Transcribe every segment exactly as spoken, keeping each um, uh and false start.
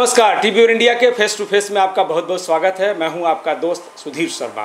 नमस्कार, टीवी और इंडिया के फेस टू फेस में आपका बहुत बहुत स्वागत है। मैं हूं आपका दोस्त सुधीर शर्मा।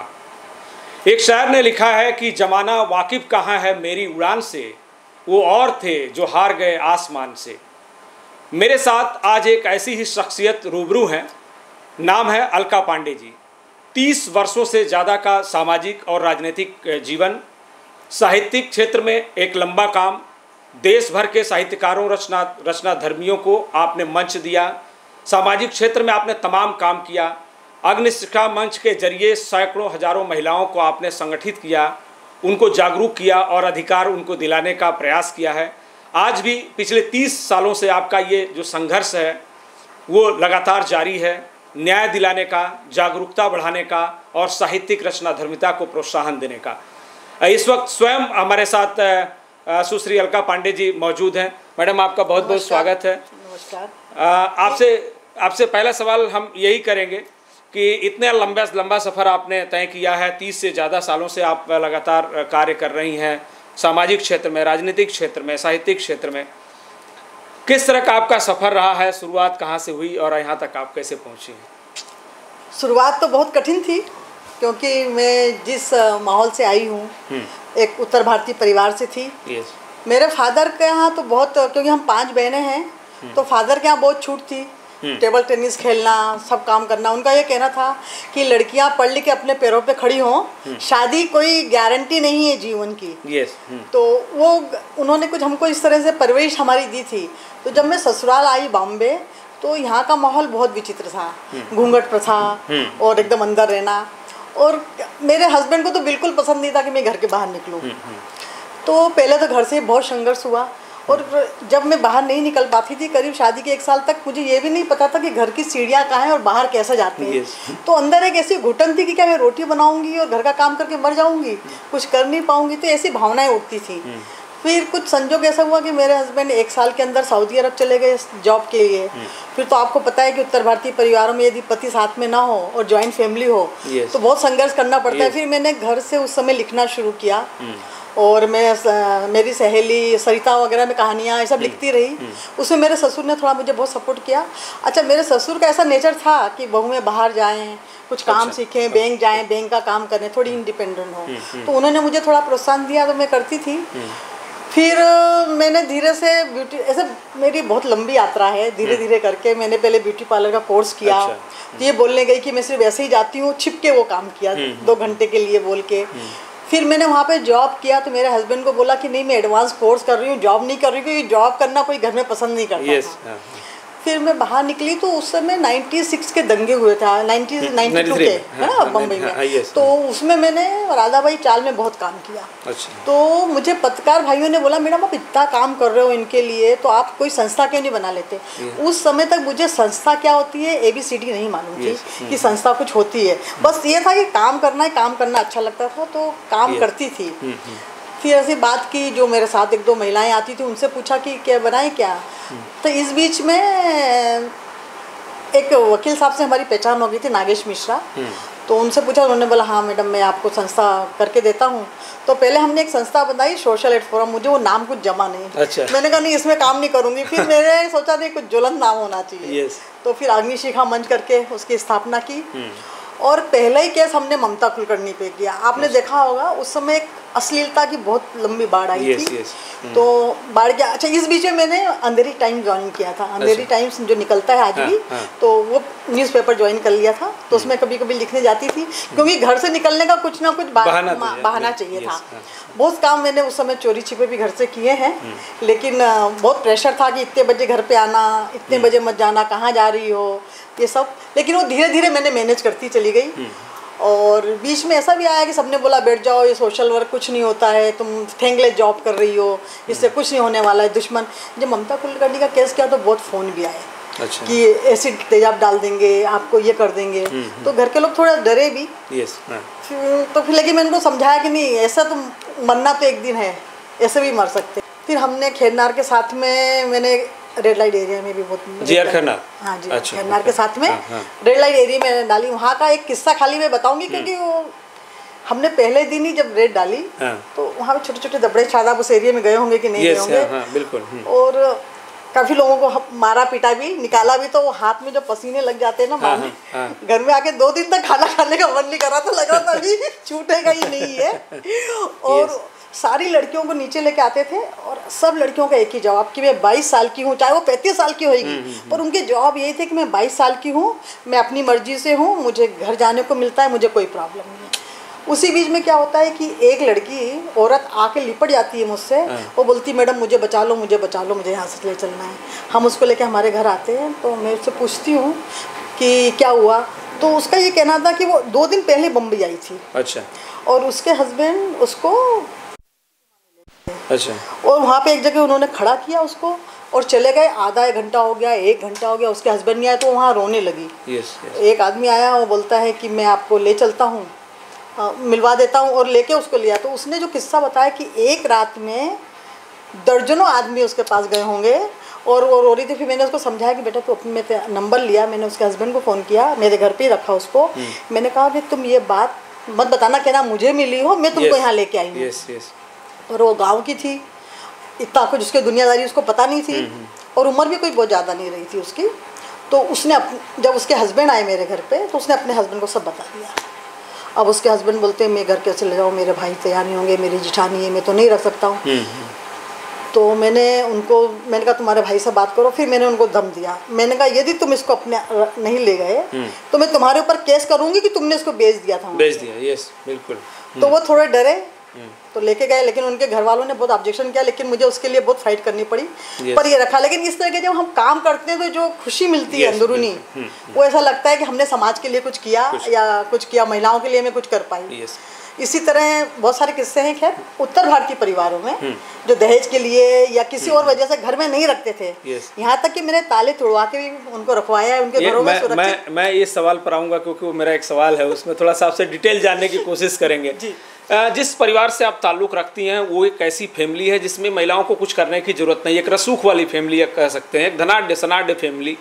एक शायर ने लिखा है कि जमाना वाकिफ कहाँ है मेरी उड़ान से, वो और थे जो हार गए आसमान से। मेरे साथ आज एक ऐसी ही शख्सियत रूबरू हैं। नाम है अलका पांडे जी। तीस वर्षों से ज़्यादा का सामाजिक और राजनीतिक जीवन, साहित्यिक क्षेत्र में एक लंबा काम, देश भर के साहित्यकारों रचना रचना धर्मियों को आपने मंच दिया, सामाजिक क्षेत्र में आपने तमाम काम किया। अग्निशिखा मंच के जरिए सैकड़ों हजारों महिलाओं को आपने संगठित किया, उनको जागरूक किया और अधिकार उनको दिलाने का प्रयास किया है। आज भी पिछले तीस सालों से आपका ये जो संघर्ष है वो लगातार जारी है, न्याय दिलाने का, जागरूकता बढ़ाने का और साहित्यिक रचना धर्मिता को प्रोत्साहन देने का। इस वक्त स्वयं हमारे साथ सुश्री अलका पांडे जी मौजूद हैं। मैडम, आपका बहुत बहुत स्वागत है। नमस्कार। आपसे आपसे पहला सवाल हम यही करेंगे कि इतने लंबा लंबा सफ़र आपने तय किया है, तीस से ज़्यादा सालों से आप लगातार कार्य कर रही हैं सामाजिक क्षेत्र में, राजनीतिक क्षेत्र में, साहित्यिक क्षेत्र में। किस तरह का आपका सफ़र रहा है? शुरुआत कहाँ से हुई और यहाँ तक आप कैसे पहुँची हैं? शुरुआत तो बहुत कठिन थी, क्योंकि मैं जिस माहौल से आई हूँ एक उत्तर भारतीय परिवार से थी। yes. मेरे फादर के यहाँ तो बहुत, क्योंकि हम पांच बहनें हैं, तो फादर के यहाँ बहुत छूट थी। टेबल टेनिस खेलना, सब काम करना। उनका ये कहना था कि लड़कियां पढ़ लिख के अपने पैरों पे खड़ी हों, शादी कोई गारंटी नहीं है जीवन की। yes. तो वो उन्होंने कुछ हमको इस तरह से परवरिश हमारी दी थी। तो जब मैं ससुराल आई बॉम्बे, तो यहाँ का माहौल बहुत विचित्र था, घूंघट प्रथा और एकदम अंदर रहना। और मेरे हस्बैंड को तो बिल्कुल पसंद नहीं था कि मैं घर के बाहर निकलूँ। तो पहले तो घर से बहुत संघर्ष हुआ, और जब मैं बाहर नहीं निकल पाती थी, करीब शादी के एक साल तक मुझे ये भी नहीं पता था कि घर की सीढ़ियाँ कहाँ हैं और बाहर कैसे जाते हैं। yes. तो अंदर एक ऐसी घुटन थी कि क्या मैं रोटी बनाऊंगी और घर का काम करके मर जाऊंगी, कुछ कर नहीं पाऊंगी। तो ऐसी भावनाएं उठती थी। फिर कुछ संजोग ऐसा हुआ कि मेरे हस्बैंड एक साल के अंदर सऊदी अरब चले गए जॉब के लिए। फिर तो आपको पता है कि उत्तर भारतीय परिवारों में यदि पति साथ में ना हो और जॉइंट फैमिली हो तो बहुत संघर्ष करना पड़ता है। फिर मैंने घर से उस समय लिखना शुरू किया, और मैं मेरी सहेली सरिता वगैरह में कहानियाँ ये सब लिखती रही। उसमें मेरे ससुर ने थोड़ा मुझे बहुत सपोर्ट किया। अच्छा, मेरे ससुर का ऐसा नेचर था कि बहुएं बाहर जाएं, कुछ काम अच्छा, सीखें, बैंक जाएं, बैंक का काम करें, थोड़ी इंडिपेंडेंट हो। तो उन्होंने मुझे थोड़ा प्रोत्साहन दिया, तो मैं करती थी। फिर मैंने धीरे से ब्यूटी, ऐसे मेरी बहुत लंबी यात्रा है, धीरे धीरे करके मैंने पहले ब्यूटी पार्लर का कोर्स किया। अच्छा। ये बोलने गई कि मैं सिर्फ ऐसे ही जाती हूँ, छिप के वो काम किया दो घंटे के लिए बोल के। फिर मैंने वहाँ पे जॉब किया, तो मेरे हस्बैंड को बोला कि नहीं, मैं एडवांस कोर्स कर रही हूँ, जॉब नहीं कर रही, क्योंकि जॉब करना कोई घर में पसंद नहीं करता yes, था। फिर मैं बाहर निकली, तो उस समय छियानवे के दंगे हुए था, नाइन्टी नाइन्टी टू के, है ना, बम्बई में। हाँ, yes, तो उसमें मैंने राधाबाई चाल में बहुत काम किया। अच्छा। तो मुझे पत्रकार भाइयों ने बोला, मैडम आप इतना काम कर रहे हो इनके लिए, तो आप कोई संस्था क्यों नहीं बना लेते? उस समय तक मुझे संस्था क्या होती है, ए बी सी डी नहीं मालूम थी कि संस्था कुछ होती है। बस ये था कि काम करना है, काम करना अच्छा लगता था, तो काम करती थी। फिर ऐसी बात की, जो मेरे साथ एक दो महिलाएं आती थी, उनसे पूछा कि क्या बनाए क्या। तो इस बीच में एक वकील साहब से हमारी पहचान हो गई थी, नागेश मिश्रा। तो उनसे पूछा, उन्होंने बोला हाँ मैडम मैं आपको संस्था करके देता हूँ। तो पहले हमने एक संस्था बनाई, सोशल एड फोरम। मुझे वो नाम कुछ जमा नहीं। अच्छा। मैंने कहा नहीं, इसमें काम नहीं करूँगी। फिर मैंने सोचा नहीं, कुछ ज्वलंत नाम होना चाहिए। yes. तो फिर अग्निशिखा मंच करके उसकी स्थापना की। और पहला ही केस हमने ममता कुलकर्णी पे किया। आपने देखा होगा उस समय एक अश्लीलता की बहुत लंबी बाढ़ आई yes, थी yes. तो बाढ़ क्या। अच्छा, इस बीच में मैंने अंधेरी टाइम्स ज्वाइन किया था। अंधेरी अच्छा। टाइम्स जो निकलता है आज हाँ, भी हाँ। तो वो न्यूज़पेपर ज्वाइन कर लिया था। तो उसमें कभी कभी लिखने जाती थी, क्योंकि घर से निकलने का कुछ ना कुछ बहाना बहाना चाहिए था। बहुत काम मैंने उस समय चोरी छिपे भी घर से किए हैं, लेकिन बहुत प्रेशर था कि इतने बजे घर पे आना, इतने बजे मत जाना, कहाँ जा रही हो, ये सब। लेकिन वो धीरे धीरे मैंने मैनेज करती चली गई। और बीच में ऐसा भी आया कि सबने बोला बैठ जाओ, ये सोशल वर्क कुछ नहीं होता है, तुम ठेंगले जॉब कर रही हो, इससे कुछ नहीं होने वाला है, दुश्मन। जब ममता कुलकर्णी का केस किया तो बहुत फ़ोन भी आए। अच्छा। कि एसिड तेजाब डाल देंगे, आपको ये कर देंगे। तो घर के लोग थोड़ा डरे भी। यस। तो फिर लेकिन मैंने उनको समझाया कि नहीं, ऐसा तो मरना तो एक दिन है, ऐसे भी मर सकते। फिर हमने खेरनार के साथ में, मैंने रेड लाइट एरिया में भी बहुत जी खेरनार, हाँ जी अच्छा, खेरनार के साथ में हाँ, हाँ। रेड लाइट एरिया में डाली। वहाँ का एक किस्सा खाली मैं बताऊंगी, क्योंकि वो हमने पहले दिन ही जब रेड डाली हाँ। तो वहाँ पे छोटे छोटे दबड़े छादाब उस एरिया में गए होंगे कि नहीं गए होंगे। हाँ, बिल्कुल। और काफी लोगों को मारा पीटा भी, निकाला भी, तो वो हाथ में जो पसीने लग जाते हैं ना, हाँ, हाँ, हाँ। घर में आके दो दिन तक खाना खाने का मन नहीं कर रहा था, लग रहा था अभी छूटेगा ही नहीं है। और सारी लड़कियों को नीचे लेके आते थे और सब लड़कियों का एक ही जवाब कि मैं बाईस साल की हूँ, चाहे वो पैंतीस साल की होगी, पर उनके जवाब यही थे कि मैं बाईस साल की हूँ, मैं अपनी मर्जी से हूँ, मुझे घर जाने को मिलता है, मुझे कोई प्रॉब्लम नहीं है। उसी बीच में क्या होता है कि एक लड़की औरत आके लिपट जाती है मुझसे, वो बोलती मैडम मुझे बचा लो, मुझे बचा लो, मुझे यहाँ से ले चलना है। हम उसको लेके हमारे घर आते हैं तो मैं उससे पूछती हूँ कि क्या हुआ, तो उसका ये कहना था कि वो दो दिन पहले बम्बई आई थी। अच्छा। और उसके हस्बैंड उसको, अच्छा, और वहाँ पे एक जगह उन्होंने खड़ा किया उसको और चले गए। आधा एक घंटा हो गया, एक घंटा हो गया, उसके हस्बैंड नहीं आया तो वहाँ रोने लगी। Yes, yes. एक आदमी आया, वो बोलता है कि मैं आपको ले चलता हूँ, मिलवा देता हूँ, और लेके उसको लिया। तो उसने जो किस्सा बताया कि एक रात में दर्जनों आदमी उसके पास गए होंगे और वो रो रही थी। फिर मैंने उसको समझाया कि बेटा तो अपने में नंबर लिया, मैंने उसके हस्बैंड को फ़ोन किया, मेरे घर पे ही रखा उसको। मैंने कहा कि तुम ये बात मत बताना, कहना मुझे मिली हो, मैं तुमको यहाँ लेके आई हूँ। Yes, yes. और वो गाँव की थी, इतना कुछ उसकी दुनियादारी उसको पता नहीं थी, और उम्र भी कोई बहुत ज़्यादा नहीं रही थी उसकी। तो उसने जब उसके हस्बैंड आए मेरे घर पे तो उसने अपने हस्बैंड को सब बता दिया। अब उसके हस्बैंड बोलते हैं मैं घर कैसे ले जाऊँ, मेरे भाई तैयार नहीं होंगे, मेरी जिठानी है, मैं तो नहीं रख सकता हूँ। तो मैंने उनको मैंने कहा तुम्हारे भाई से बात करो। फिर मैंने उनको दम दिया, मैंने कहा यदि तुम इसको अपने नहीं ले गए तो मैं तुम्हारे ऊपर केस करूँगी कि तुमने इसको बेच दिया था। बेच दिया, यस, बिल्कुल। तो वो थोड़े डरे तो लेके गए, लेकिन उनके घर वालों ने बहुत ऑब्जेक्शन किया, लेकिन मुझे उसके लिए बहुत फाइट करनी पड़ी। yes. पर ये रखा। लेकिन इस तरह के जब हम काम करते हैं तो जो खुशी मिलती yes, है अंदरूनी, वो ऐसा लगता है कि हमने समाज के लिए कुछ किया कुछ। या कुछ किया, महिलाओं के लिए मैं कुछ कर पाई। yes. इसी तरह बहुत सारे किस्से हैं। खैर उत्तर भारतीय परिवारों में जो दहेज के लिए या किसी और वजह से घर में नहीं रखते थे, yes. यहाँ तक कि मैंने ताले तोड़वा के भी उनको रखवाया है उनके घरों में सुरक्षित। मैं मैं ये सवाल पर आऊँगा क्योंकि वो मेरा एक सवाल है, उसमें थोड़ा सा आपसे डिटेल जानने की कोशिश करेंगे। जी। जिस परिवार से आप ताल्लुक़ रखती हैं वो एक ऐसी फैमिली है जिसमें महिलाओं को कुछ करने की ज़रूरत नहीं, एक रसूख वाली फैमिली कह सकते हैं, एक धनाढ़ सनाढ़ फैमिली।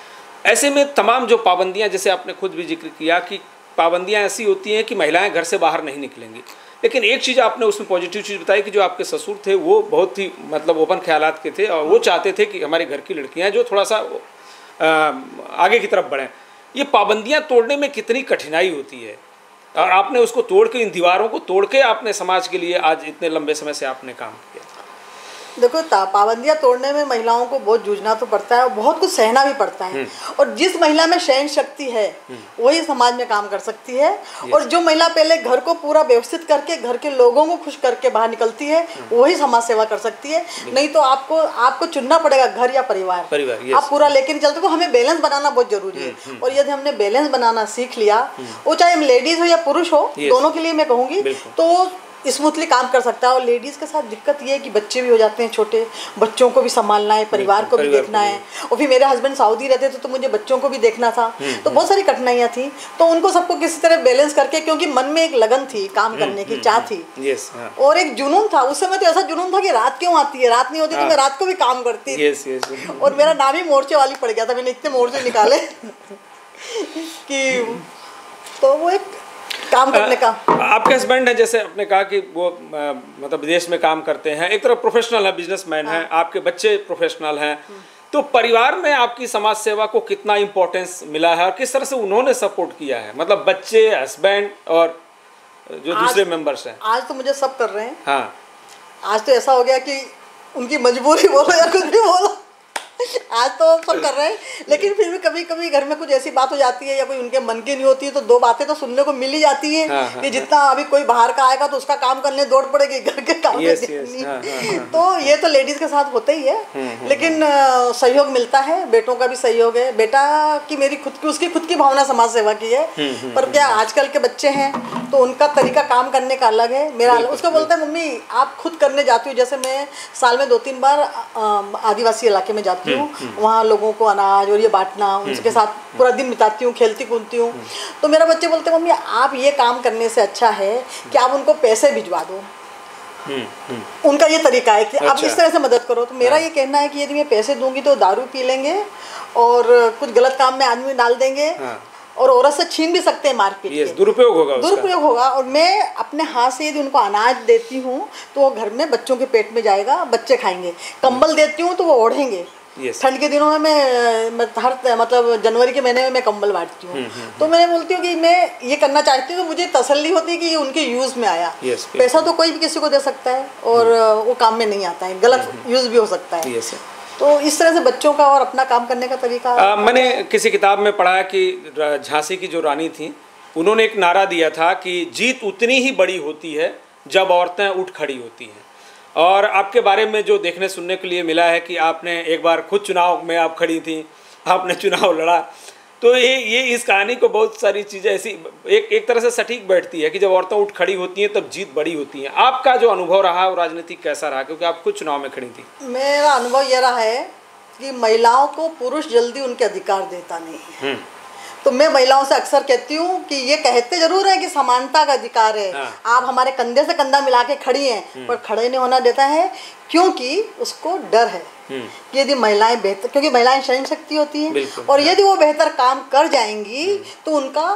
ऐसे में तमाम जो पाबंदियां, जैसे आपने खुद भी जिक्र किया कि पाबंदियां ऐसी होती हैं कि महिलाएं घर से बाहर नहीं निकलेंगी, लेकिन एक चीज़ आपने उसमें पॉजिटिव चीज़ बताई कि जो आपके ससुर थे वो बहुत ही मतलब ओपन ख्यालात के थे और वो चाहते थे कि हमारे घर की लड़कियाँ जो थोड़ा सा आ, आगे की तरफ बढ़ें। ये पाबंदियाँ तोड़ने में कितनी कठिनाई होती है और आपने उसको तोड़ के, इन दीवारों को तोड़ के आपने समाज के लिए आज इतने लंबे समय से आपने काम किया। देखो पाबंदियाँ तोड़ने में महिलाओं को बहुत जूझना तो पड़ता है और बहुत कुछ सहना भी पड़ता है। और जिस महिला में सहन शक्ति है वही समाज में काम कर सकती है। और जो महिला पहले घर को पूरा व्यवस्थित करके घर के लोगों को खुश करके बाहर निकलती है वही समाज सेवा कर सकती है। नहीं तो आपको आपको चुनना पड़ेगा घर या परिवार, परिवार आप पूरा लेके नहीं चलते। तो हमें बैलेंस बनाना बहुत जरूरी है। और यदि हमने बैलेंस बनाना सीख लिया, वो चाहे लेडीज हो या पुरुष हो, दोनों के लिए मैं कहूँगी, तो स्मूथली काम कर सकता है। और लेडीज़ के साथ दिक्कत ये है कि बच्चे भी हो जाते हैं छोटे, बच्चों को भी संभालना है, परिवार को भी देखना है। और फिर मेरे हस्बैंड सऊदी रहते थे तो मुझे बच्चों को भी देखना था, तो बहुत सारी कठिनाइयाँ थी। तो उनको सबको किसी तरह बैलेंस करके, क्योंकि मन में एक लगन थी, काम करने की चाह थी और एक जुनून था। उस समय तो ऐसा जुनून था कि रात क्यों आती है, रात नहीं होती तो मैं रात को भी काम करती। और मेरा नाम ही मोर्चे वाली पड़ गया था, मैंने इतने मोर्चे निकाले कि तो वो एक काम करने का। आपके हस्बैंड हैं, जैसे आपने कहा कि वो आ, मतलब विदेश में काम करते हैं, एक तरफ प्रोफेशनल है, बिजनेसमैन हैं, आपके बच्चे प्रोफेशनल हैं, तो परिवार में आपकी समाज सेवा को कितना इम्पोर्टेंस मिला है और किस तरह से उन्होंने सपोर्ट किया है? मतलब बच्चे, हस्बैंड और जो दूसरे मेंबर्स हैं। आज तो मुझे सब कर रहे हैं। हाँ, आज तो ऐसा हो गया कि उनकी मजबूरी बोलो या कुछ भी बोलो, आज तो सब कर रहे हैं। लेकिन फिर भी कभी कभी घर में कुछ ऐसी बात हो जाती है या कोई उनके मन की नहीं होती है तो दो बातें तो सुनने को मिल ही जाती हैं। हाँ, हाँ, कि जितना अभी कोई बाहर का आएगा तो उसका काम करने दौड़ पड़ेगी, घर के काम में देखनी। हाँ, हाँ, तो ये तो लेडीज के साथ होता ही है। लेकिन आ, सहयोग मिलता है, बेटों का भी सहयोग है। बेटा की मेरी खुद की उसकी खुद की भावना समाज सेवा की है, पर क्या आजकल के बच्चे हैं तो उनका तरीका काम करने का अलग है, मेरा अलग। उसको बोलता है मम्मी आप खुद करने जाती हो। जैसे मैं साल में दो तीन बार आदिवासी इलाके में जाती हूँ, वहाँ लोगों को अनाज और ये बांटना, उनके साथ पूरा दिन बिताती हूँ, खेलती कूदती हूँ। तो मेरा बच्चे बोलते हैं मम्मी आप ये काम करने से अच्छा है कि आप उनको पैसे भिजवा दो। उनका ये तरीका है कि अच्छा। आप इस तरह से मदद करो। तो मेरा ये कहना है कि यदि मैं पैसे दूंगी तो दारू पी लेंगे और कुछ गलत काम में आदमी डाल देंगे और औरत से छीन भी सकते हैं, मारपीट के दुरुपयोग होगा दुरुपयोग होगा। और मैं अपने हाथ से यदि उनको अनाज देती हूँ तो वो घर में बच्चों के पेट में जाएगा, बच्चे खाएंगे। कंबल देती हूँ तो वो ओढ़ेंगे, ठंड के दिनों में मैं, मैं हर मतलब जनवरी के महीने में मैं कंबल बांटती हूँ। तो मैं बोलती हूँ कि मैं ये करना चाहती हूँ, तो मुझे तसल्ली होती है कि ये उनके यूज़ में आया। पैसा तो कोई भी किसी को दे सकता है और वो काम में नहीं आता है, गलत यूज़ भी हो सकता है। तो इस तरह से बच्चों का और अपना काम करने का तरीका आ, मैंने किसी किताब में पढ़ा कि झांसी की जो रानी थी, उन्होंने एक नारा दिया था कि जीत उतनी ही बड़ी होती है जब औरतें उठ खड़ी होती हैं। और आपके बारे में जो देखने सुनने के लिए मिला है कि आपने एक बार खुद चुनाव में आप खड़ी थी, आपने चुनाव लड़ा, तो ये ये इस कहानी को बहुत सारी चीज़ें ऐसी एक एक तरह से सटीक बैठती है कि जब औरतें उठ खड़ी होती हैं तब जीत बड़ी होती है। आपका जो अनुभव रहा वो राजनीतिक कैसा रहा, क्योंकि आप खुद चुनाव में खड़ी थी? मेरा अनुभव ये रहा है कि महिलाओं को पुरुष जल्दी उनके अधिकार देता नहीं है। तो मैं महिलाओं से अक्सर कहती हूँ कि ये कहते जरूर है कि समानता का अधिकार है, हाँ। आप हमारे कंधे से कंधा मिला के खड़ी हैं, पर खड़े नहीं होना देता है, क्योंकि उसको डर है कि यदि महिलाएं बेहतर, क्योंकि महिलाएं सहन शक्ति होती हैं, और यदि वो बेहतर काम कर जाएंगी तो उनका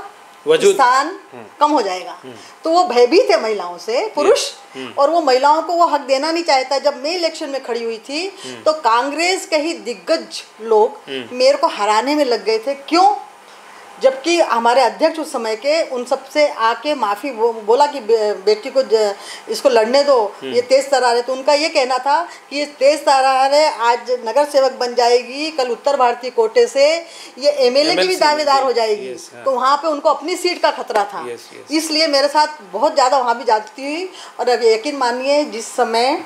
स्थान कम हो जाएगा। तो वो भयभीत है महिलाओं से, पुरुष, और वो महिलाओं को वो हक देना नहीं चाहता। जब मैं इलेक्शन में खड़ी हुई थी तो कांग्रेस के ही दिग्गज लोग मेरे को हराने में लग गए थे। क्यों? जबकि हमारे अध्यक्ष उस समय के उन सबसे आके माफ़ी बो, बोला कि बे, बेटी को ज, इसको लड़ने दो, ये तेज तर्रार है। तो उनका ये कहना था कि ये तेज तर्रार है, आज नगर सेवक बन जाएगी, कल उत्तर भारतीय कोटे से ये एमएलए की भी दावेदार हो जाएगी। तो वहाँ पे उनको अपनी सीट का खतरा था, इसलिए मेरे साथ बहुत ज़्यादा वहाँ भी जाती हुई। और अब यकीन मानिए, जिस समय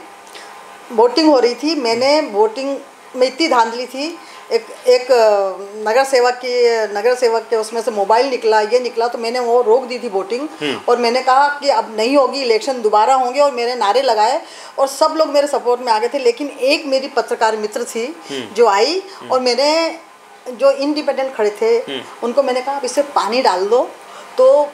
वोटिंग हो रही थी, मैंने वोटिंग में इतनी धांधली थी, एक एक नगर सेवक की नगर सेवक के उसमें से मोबाइल निकला, ये निकला, तो मैंने वो रोक दी थी वोटिंग, और मैंने कहा कि अब नहीं होगी, इलेक्शन दोबारा होंगे, और मेरे नारे लगाए और सब लोग मेरे सपोर्ट में आ गए थे। लेकिन एक मेरी पत्रकार मित्र थी जो आई, और मैंने जो इंडिपेंडेंट खड़े थे उनको मैंने कहा, अब इससे पानी डाल दो तो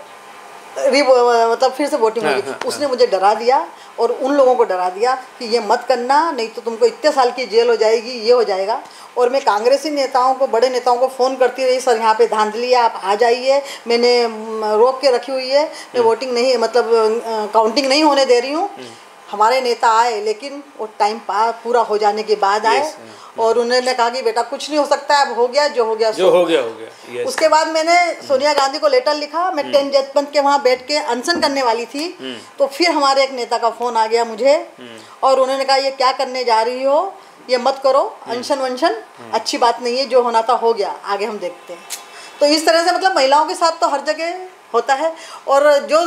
मतलब फिर से वोटिंग होगी। हाँ, हाँ, उसने मुझे डरा दिया और उन लोगों को डरा दिया कि ये मत करना, नहीं तो तुमको इतने साल की जेल हो जाएगी, ये हो जाएगा। और मैं कांग्रेसी नेताओं को, बड़े नेताओं को फ़ोन करती रही, सर यहाँ पे धांधली है, आप आ जाइए, मैंने रोक के रखी हुई है, मैं वोटिंग नहीं, मतलब काउंटिंग नहीं होने दे रही हूँ। हमारे नेता आए, लेकिन वो टाइम पूरा हो जाने के बाद आए, और उन्होंने कहा कि बेटा कुछ नहीं हो सकता है, अब हो गया, जो हो गया जो हो गया हो गया। उसके बाद मैंने सोनिया गांधी को लेटर लिखा। मैं टेन जनपद के वहाँ बैठ के अनशन करने वाली थी, तो फिर हमारे एक नेता का फ़ोन आ गया मुझे, और उन्होंने कहा ये क्या करने जा रही हो, ये मत करो, अनशन वनशन अच्छी बात नहीं है, जो होना था हो गया, आगे हम देखते हैं। तो इस तरह से मतलब महिलाओं के साथ तो हर जगह होता है। और जो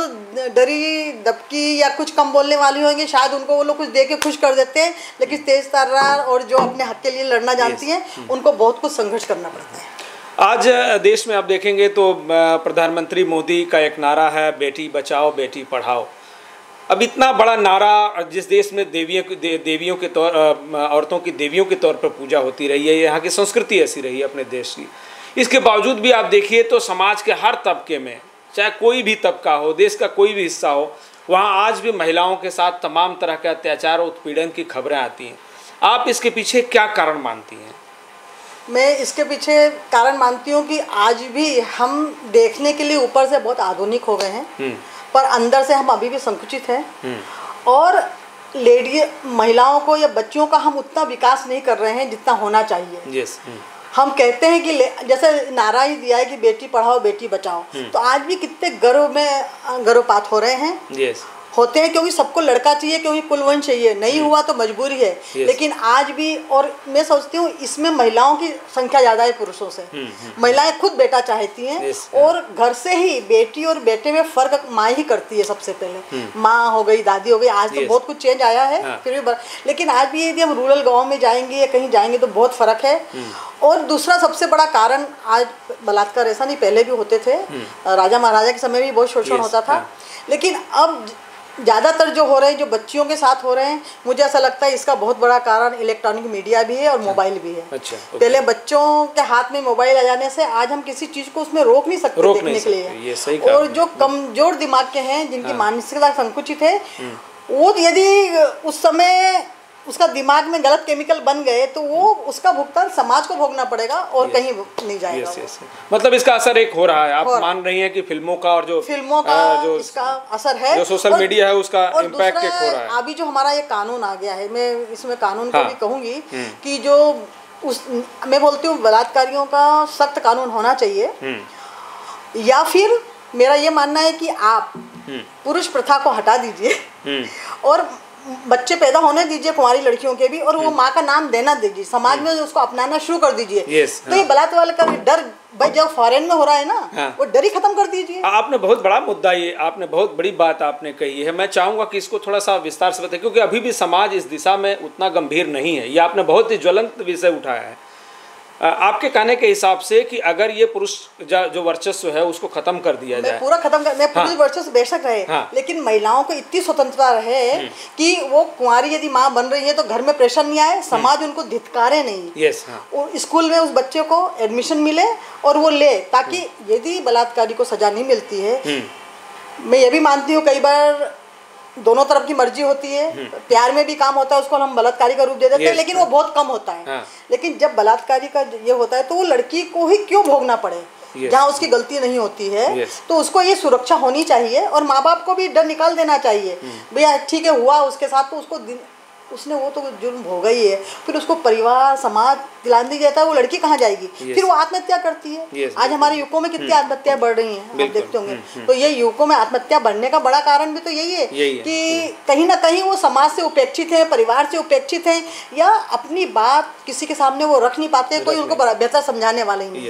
डरी दबकी या कुछ कम बोलने वाली होंगी, शायद उनको वो लोग कुछ दे के खुश कर देते हैं, लेकिन तेज तर्रार और जो अपने हक के लिए लड़ना जानती हैं, उनको बहुत कुछ संघर्ष करना पड़ता है। आज देश में आप देखेंगे तो प्रधानमंत्री मोदी का एक नारा है, बेटी बचाओ बेटी पढ़ाओ। अब इतना बड़ा नारा, जिस देश में देवियों दे, देवियों के तौर औरतों की देवियों के तौर पर पूजा होती रही है, यहाँ की संस्कृति ऐसी रही है अपने देश की, इसके बावजूद भी आप देखिए तो समाज के हर तबके में, चाहे कोई भी तबका हो, देश का कोई भी हिस्सा हो, वहाँ आज भी महिलाओं के साथ तमाम तरह के अत्याचार और उत्पीड़न की खबरें आती हैं। आप इसके पीछे क्या कारण मानती हैं? मैं इसके पीछे कारण मानती हूँ कि आज भी हम देखने के लिए ऊपर से बहुत आधुनिक हो गए हैं, पर अंदर से हम अभी भी संकुचित हैं, और लेडी महिलाओं को या बच्चियों का हम उतना विकास नहीं कर रहे हैं जितना होना चाहिए। yes. हम कहते हैं कि जैसे नारा ही दिया है कि बेटी पढ़ाओ बेटी बचाओ, तो आज भी कितने गर्भ में गर्भपात हो रहे हैं। yes. होते हैं, क्योंकि सबको लड़का चाहिए, क्योंकि कुलवंश चाहिए, नहीं हुआ तो मजबूरी है। yes. लेकिन आज भी, और मैं सोचती हूँ इसमें महिलाओं की संख्या ज़्यादा है पुरुषों से। महिलाएं खुद बेटा चाहती हैं, yes. और घर से ही बेटी और बेटे में फ़र्क माँ ही करती है सबसे पहले। माँ हो गई, दादी हो गई, आज yes. तो बहुत कुछ चेंज आया है, हाँ. फिर भी, लेकिन आज भी यदि हम रूरल गाँव में जाएंगे या कहीं जाएंगे तो बहुत फ़र्क है। और दूसरा सबसे बड़ा कारण, आज बलात्कार ऐसा नहीं, पहले भी होते थे, राजा महाराजा के समय भी बहुत शोषण होता था, लेकिन अब ज़्यादातर जो हो रहे हैं, जो बच्चियों के साथ हो रहे हैं, मुझे ऐसा लगता है इसका बहुत बड़ा कारण इलेक्ट्रॉनिक मीडिया भी है और मोबाइल भी है। अच्छा, पहले बच्चों के हाथ में मोबाइल आ जाने से आज हम किसी चीज़ को उसमें रोक नहीं सकते रोक देखने नहीं के लिए। ये सही और जो कमजोर दिमाग के हैं, जिनकी मानसिकता संकुचित है, वो यदि उस समय उसका दिमाग में गलत केमिकल बन गए तो वो उसका भुगतान समाज को भोगना पड़ेगा और yes. कहीं नहीं जाएगा। yes, yes. मतलब इसका असर एक हो रहा है, आप मान रही हैं कि फिल्मों का और जो फिल्मों का आ, जो इसका असर है, जो सोशल मीडिया है उसका इम्पैक्ट एक हो रहा है। अभी जो हमारा ये कानून आ गया है, मैं इसमें कानून हाँ. को भी कहूँगी कि जो उस मैं बोलती हूँ बलात्कारियों का सख्त कानून होना चाहिए, या फिर मेरा ये मानना है कि आप पुरुष प्रथा को हटा दीजिए और बच्चे पैदा होने दीजिए कुंवारी लड़कियों के भी, और वो माँ का नाम देना दीजिए, समाज में उसको अपनाना शुरू कर दीजिए। yes, तो हाँ। ये बलात्कार वाले का डर भाई जो फॉरेन में हो रहा है ना, हाँ। वो डर ही खत्म कर दीजिए। आपने बहुत बड़ा मुद्दा, ये आपने बहुत बड़ी बात आपने कही है। मैं चाहूंगा कि इसको थोड़ा सा विस्तार से बताएं, क्योंकि अभी भी समाज इस दिशा में उतना गंभीर नहीं है। ये आपने बहुत ही ज्वलंत विषय उठाया है। आपके कहने के हिसाब से कि अगर ये पुरुष जो वर्चस्व है उसको खत्म कर दिया जाए, पूरा खत्म कर, मैं पुरुष हाँ, वर्चस्व बेशक रहे, हाँ, लेकिन महिलाओं को इतनी स्वतंत्रता रहे कि वो कुंवारी यदि माँ बन रही है तो घर में प्रेशर नहीं आए, समाज उनको धिक्कारे नहीं, यस, हाँ, स्कूल में उस बच्चे को एडमिशन मिले और वो ले, ताकि यदि बलात्कारी को सजा नहीं मिलती है, मैं ये भी मानती हूँ कई बार दोनों तरफ की मर्जी होती है, प्यार में भी काम होता है, उसको हम बलात्कारी का रूप दे देते हैं, लेकिन वो बहुत कम होता है। हाँ। लेकिन जब बलात्कारी का ये होता है तो वो लड़की को ही क्यों भोगना पड़े, जहाँ उसकी गलती नहीं होती है, तो उसको ये सुरक्षा होनी चाहिए और माँ बाप को भी डर निकाल देना चाहिए। भैया ठीक है हुआ उसके साथ, तो उसको उसने वो तो जुर्म भोगा ही है, फिर उसको परिवार समाज दिलान दी जाता है, वो लड़की कहाँ जाएगी, yes. फिर वो आत्महत्या करती है। yes, आज हमारे युवकों में कितनी आत्महत्या बढ़ रही हैं, आप देखते होंगे। तो ये युवकों में आत्महत्या बढ़ने का बड़ा कारण भी तो यही है, यही है। कि कहीं ना कहीं वो समाज से उपेक्षित हैं, परिवार से उपेक्षित हैं, या अपनी बात किसी के सामने वो रख नहीं पाते, कोई उनको बेहतर समझाने वाले ही नहीं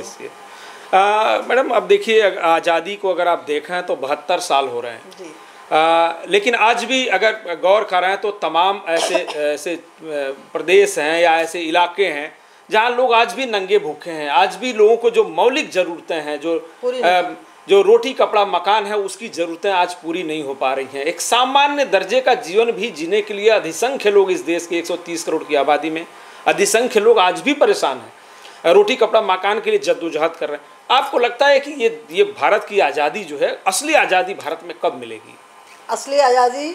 है। मैडम अब देखिए, आज़ादी को अगर आप देखें तो बहत्तर साल हो रहे हैं, आ, लेकिन आज भी अगर गौर करें तो तमाम ऐसे ऐसे प्रदेश हैं या ऐसे इलाके हैं जहां लोग आज भी नंगे भूखे हैं। आज भी लोगों को जो मौलिक ज़रूरतें हैं, जो आ, जो रोटी कपड़ा मकान है, उसकी ज़रूरतें आज पूरी नहीं हो पा रही हैं। एक सामान्य दर्जे का जीवन भी जीने के लिए अधिसंख्य लोग इस देश के एक सौ तीस करोड़ की आबादी में अधिसंख्य लोग आज भी परेशान हैं, रोटी कपड़ा मकान के लिए जद्दोजहद कर रहे हैं। आपको लगता है कि ये ये भारत की आज़ादी जो है, असली आज़ादी भारत में कब मिलेगी? असली आज़ादी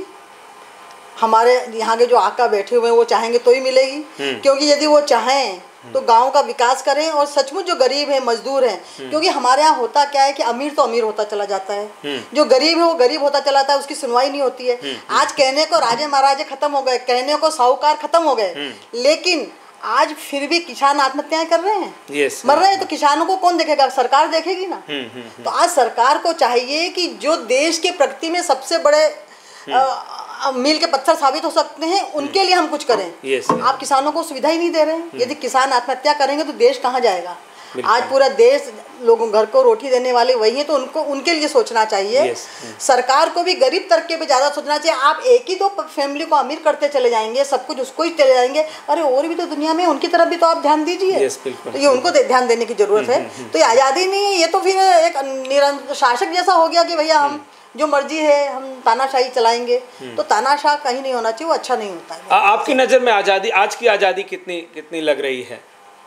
हमारे यहाँ के जो आका बैठे हुए हैं वो चाहेंगे तो ही मिलेगी, क्योंकि यदि वो चाहें तो गांव का विकास करें और सचमुच जो गरीब है, मजदूर हैं, क्योंकि हमारे यहाँ होता क्या है कि अमीर तो अमीर होता चला जाता है, जो गरीब है वो गरीब होता चला जाता है, उसकी सुनवाई नहीं होती है। आज कहने को राजे महाराजे खत्म हो गए, कहने को साहूकार खत्म हो गए, लेकिन आज फिर भी किसान आत्महत्याएं कर रहे हैं, yes, मर रहे हैं, तो किसानों को कौन देखेगा? सरकार देखेगी ना। हुँ, हुँ, हुँ. तो आज सरकार को चाहिए कि जो देश के प्रगति में सबसे बड़े आ, मील के पत्थर साबित हो सकते हैं, उनके लिए हम कुछ करें। yes, आप किसानों को सुविधा ही नहीं दे रहे हैं। यदि किसान आत्महत्या करेंगे तो देश कहाँ जाएगा? आज पूरा देश लोगों घर को रोटी देने वाले वही हैं, तो उनको उनके लिए सोचना चाहिए। yes, सरकार को भी गरीब तबके पे ज़्यादा सोचना चाहिए। आप एक ही दो फैमिली को अमीर करते चले जाएंगे, सब कुछ उसको ही चले जाएंगे, अरे और भी तो दुनिया में, उनकी तरफ भी तो आप ध्यान दीजिए। yes, तो ये उनको ध्यान देने की जरूरत है। तो ये आज़ादी नहीं है, ये तो फिर एक निरंतर शासक जैसा हो गया कि भैया हम जो मर्जी है हम तानाशाही चलाएंगे, तो तानाशाह कहीं नहीं होना चाहिए, वो अच्छा नहीं होता है। आपकी नज़र में आज़ादी, आज की आज़ादी कितनी कितनी लग रही है?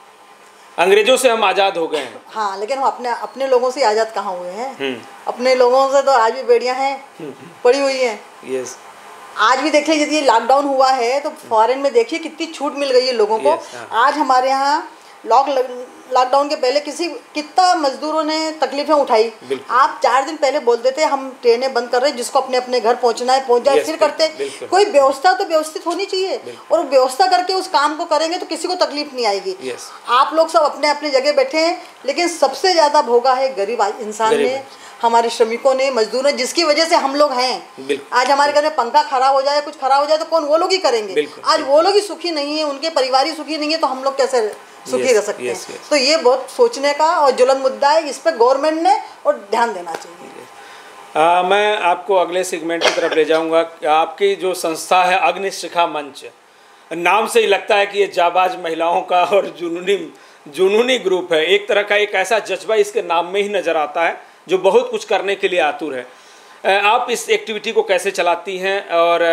अंग्रेजों से हम आज़ाद हो गए हैं, हाँ, लेकिन हम अपने अपने लोगों से आज़ाद कहाँ हुए हैं? अपने लोगों से तो आज भी बेड़ियाँ हैं, पड़ी हुई हैं। यस, आज भी देख लीजिए, यदि लॉकडाउन हुआ है तो फॉरेन में देखिए कितनी छूट मिल गई है लोगों को। आज हमारे यहाँ लॉक लॉकडाउन के पहले किसी कितना मजदूरों ने तकलीफें उठाई। आप चार दिन पहले बोल देते हम ट्रेनें बंद कर रहे हैं, जिसको अपने अपने घर पहुंचना है पहुंच जाए, फिर करते। कोई व्यवस्था तो व्यवस्थित होनी चाहिए, और व्यवस्था करके उस काम को करेंगे तो किसी को तकलीफ नहीं आएगी। आप लोग सब अपने अपने जगह बैठे हैं, लेकिन सबसे ज़्यादा भोगा है गरीब इंसान ने, हमारे श्रमिकों ने, मजदूरों ने, जिसकी वजह से हम लोग हैं। आज हमारे घर में पंखा खराब हो जाए, कुछ खराब हो जाए तो कौन? वो लोग ही करेंगे। आज वो लोग ही सुखी नहीं है, उनके परिवार ही सुखी नहीं है, तो हम लोग कैसे सुखी yes, रह सकते yes, हैं? yes. तो ये बहुत सोचने का और ज्वलंत मुद्दा है, इस पर गवर्नमेंट ने और ध्यान देना चाहिए। आ, मैं आपको अगले सेगमेंट की तरफ ले जाऊंगा। आपकी जो संस्था है अग्निशिखा मंच, नाम से ही लगता है कि ये जाबाज महिलाओं का और जुनूनी जुनूनी ग्रुप है। एक तरह का एक ऐसा जज्बा इसके नाम में ही नज़र आता है जो बहुत कुछ करने के लिए आतुर है। आप इस एक्टिविटी को कैसे चलाती हैं, और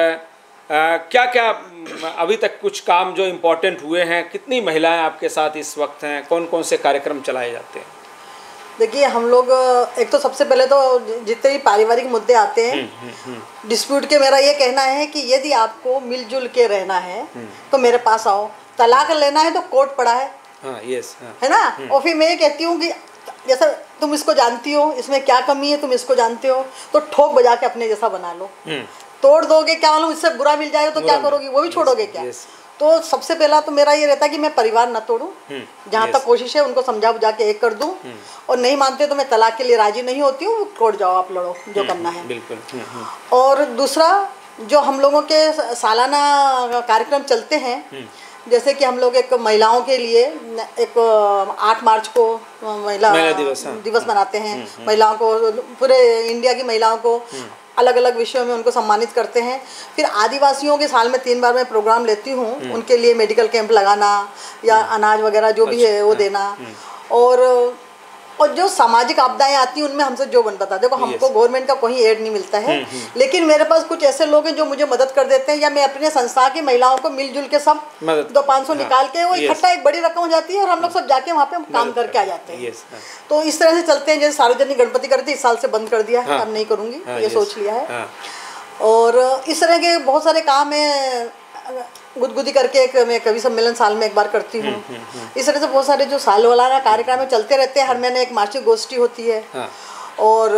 आ, क्या क्या अभी तक कुछ काम जो इम्पोर्टेंट हुए हैं? कितनी महिलाएं आपके साथ इस वक्त हैं? कौन कौन से कार्यक्रम चलाए जाते हैं? देखिए, हम लोग एक तो सबसे पहले तो जितने भी पारिवारिक मुद्दे आते हैं डिस्प्यूट के, मेरा ये कहना है कि यदि आपको मिलजुल के रहना है तो मेरे पास आओ। तलाक लेना है तो कोर्ट पड़ा है, हाँ, यस, हाँ, है ना। और फिर मैं ये कहती हूँ कि जैसा तुम इसको जानती हो, इसमें क्या कमी है तुम इसको जानते हो, तो ठोक बजा के अपने जैसा बना लो। तोड़ दोगे क्या मालूम, इससे बुरा मिल जाएगा तो क्या करोगी, वो भी छोड़ोगे क्या? तो सबसे पहला तो मेरा ये रहता है कि मैं परिवार न तोड़ूं, जहाँ तक कोशिश है उनको समझा बुझा के एक कर दूं, और नहीं मानते तो मैं तलाक के लिए राजी नहीं होती हूँ, तोड़ जाओ आप, लड़ो जो करना है। बिल्कुल। और दूसरा, जो हम लोगों के सालाना कार्यक्रम चलते हैं, जैसे कि हम लोग एक महिलाओं के लिए एक आठ मार्च को महिला दिवस, दिवस मनाते हैं। महिलाओं को, पूरे इंडिया की महिलाओं को अलग अलग विषयों में उनको सम्मानित करते हैं। फिर आदिवासियों के साल में तीन बार मैं प्रोग्राम लेती हूँ, उनके लिए मेडिकल कैंप लगाना या अनाज वगैरह जो भी है वो देना। और और जो सामाजिक आपदाएं आती हैं उनमें हमसे जो बनता था, देखो हमको गवर्नमेंट का कोई एड नहीं मिलता है, लेकिन मेरे पास कुछ ऐसे लोग हैं जो मुझे मदद कर देते हैं, या मैं अपने संस्था की महिलाओं को मिलजुल के सब दो पाँच सौ निकाल के वो इकट्ठा एक बड़ी रकम हो जाती है और हम लोग सब जाके वहाँ पे काम करके आ जाते हैं। तो इस तरह से चलते हैं। जैसे सार्वजनिक गणपति करती, इस साल से बंद कर दिया है, अब नहीं करूँगी, ये सोच लिया है। और इस तरह के बहुत सारे काम है। गुदगुदी करके एक मैं कवि सम्मेलन साल में एक बार करती हूँ। इस तरह से बहुत सारे जो साल वाला कार्यक्रम चलते रहते हैं। हर महीने एक मासिक गोष्ठी होती है। हाँ। और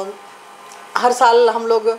आ, हर साल हम लोग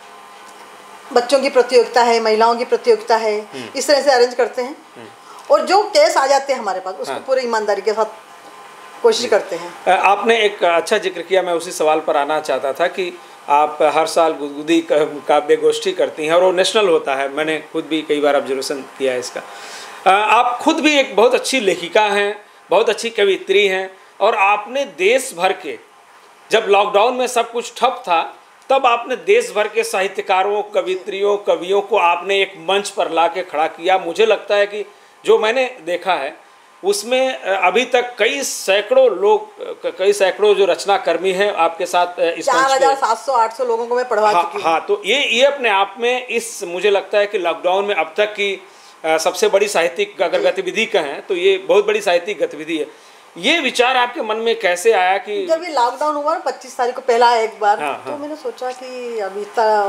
बच्चों की प्रतियोगिता है, महिलाओं की प्रतियोगिता है, इस तरह से अरेंज करते हैं। और जो केस आ जाते हैं हमारे पास उसको हाँ। पूरी ईमानदारी के साथ कोशिश करते हैं। आपने एक अच्छा जिक्र किया, मैं उसी सवाल पर आना चाहता था कि आप हर साल गुदगुदी काव्य गोष्ठी करती हैं और वो नेशनल होता है। मैंने खुद भी कई बार ऑब्जर्वेशन किया है इसका। आप खुद भी एक बहुत अच्छी लेखिका हैं, बहुत अच्छी कवित्री हैं, और आपने देश भर के, जब लॉकडाउन में सब कुछ ठप था, तब आपने देश भर के साहित्यकारों, कवित्रियों, कवियों को आपने एक मंच पर ला के खड़ा किया। मुझे लगता है कि जो मैंने देखा है उसमें अभी तक कई सैकड़ों लोग, कई सैकड़ों जो रचना कर्मी हैं आपके साथ इस चार हजार सात सौ आठ सौ लोगों को मैं पढ़वा हाँ, चुकी हूँ। हाँ, तो ये ये अपने आप में, इस मुझे लगता है कि लॉकडाउन में अब तक की सबसे बड़ी साहित्यिक अगर गतिविधि कहें तो ये बहुत बड़ी साहित्यिक गतिविधि है। ये विचार आपके मन में कैसे आया कि जब ये लॉकडाउन हुआ पच्चीस तारीख को पहला एक बार, हाँ, तो हाँ। मैंने सोचा कि अभी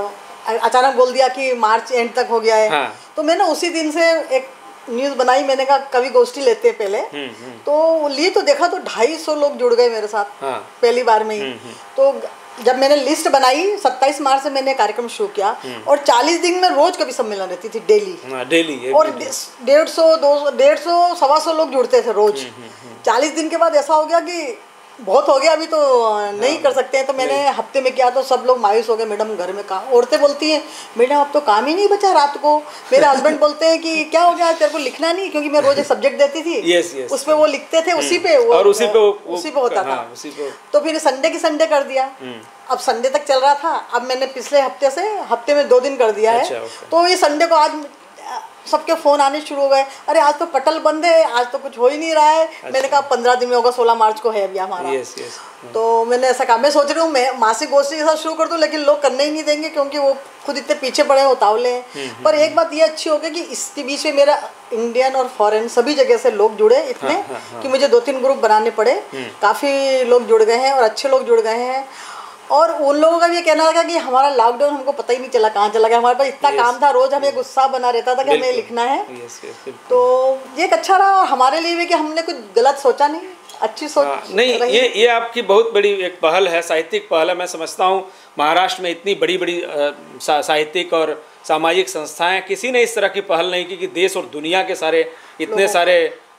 तक अचानक बोल दिया कि मार्च एंड तक हो गया है। हाँ। तो मैंने उसी दिन से एक न्यूज़ बनाई, मैंने कहा कवि गोष्ठी लेते हैं पहले। हुँ, हुँ। तो लिए तो देखा तो ढाई सौ लोग जुड़ गए मेरे साथ। हाँ। पहली बार में ही। तो जब मैंने लिस्ट बनाई सत्ताईस मार्च से मैंने कार्यक्रम शुरू किया, और चालीस दिन में रोज कवि सम्मेलन रहती थी, डेली डेली और डेढ़ सौ दो डेढ़ सौ सवा सौ लोग जुड़ते थे रोज। चालीस दिन के बाद ऐसा हो गया कि बहुत हो गया, अभी तो नहीं हाँ, कर सकते हैं। तो मैंने हफ्ते में किया तो सब लोग मायूस हो गए, मैडम घर में काम। औरतें बोलती हैं मैडम अब तो काम ही नहीं बचा रात को। मेरे हस्बैंड बोलते हैं कि क्या हो गया तेरे को लिखना नहीं, क्योंकि मैं रोज एक सब्जेक्ट देती थी। यस, यस, उस पे वो लिखते थे, उसी पे वो, और उसी पे वो, उसी पे होता हाँ, था उसी पे। तो फिर संडे की संडे कर दिया। अब संडे तक चल रहा था, अब मैंने पिछले हफ्ते से हफ्ते में दो दिन कर दिया है। तो ये संडे को आज सबके फ़ोन आने शुरू हो गए, अरे आज तो पटल बंद है, आज तो कुछ हो ही नहीं रहा है। अच्छा। मैंने कहा पंद्रह दिन में होगा, सोलह मार्च को है अभी हमारा। yes, yes. तो मैंने ऐसा कहा, मैं सोच रही हूँ मैं मासिक गोष्ठी के साथ शुरू कर दूँ, लेकिन लोग करने ही नहीं देंगे क्योंकि वो खुद इतने पीछे पड़े हैं, उतावले हैं। पर एक बात ये अच्छी हो गई कि इसके बीच में मेरा इंडियन और फॉरेन सभी जगह से लोग जुड़े इतने, हाँ, हाँ, हाँ। कि मुझे दो तीन ग्रुप बनाने पड़े। काफ़ी लोग जुड़ गए हैं और अच्छे लोग जुड़ गए हैं। और उन लोगों का भी ये कहना था कि हमारा लॉकडाउन हमको पता ही नहीं चला कहाँ चला गया, हमारे पास इतना yes. काम था, रोज हमें गुस्सा बना रहता था कि हमें लिखना है। yes, yes, तो ये एक अच्छा रहा हमारे लिए भी कि हमने कुछ गलत सोचा नहीं, अच्छी सोच आ, नहीं। ये ये आपकी बहुत बड़ी एक पहल है, साहित्यिक पहल है। मैं समझता हूँ महाराष्ट्र में इतनी बड़ी बड़ी सा, साहित्यिक और सामाजिक संस्थाएं, किसी ने इस तरह की पहल नहीं की कि देश और दुनिया के सारे इतने सारे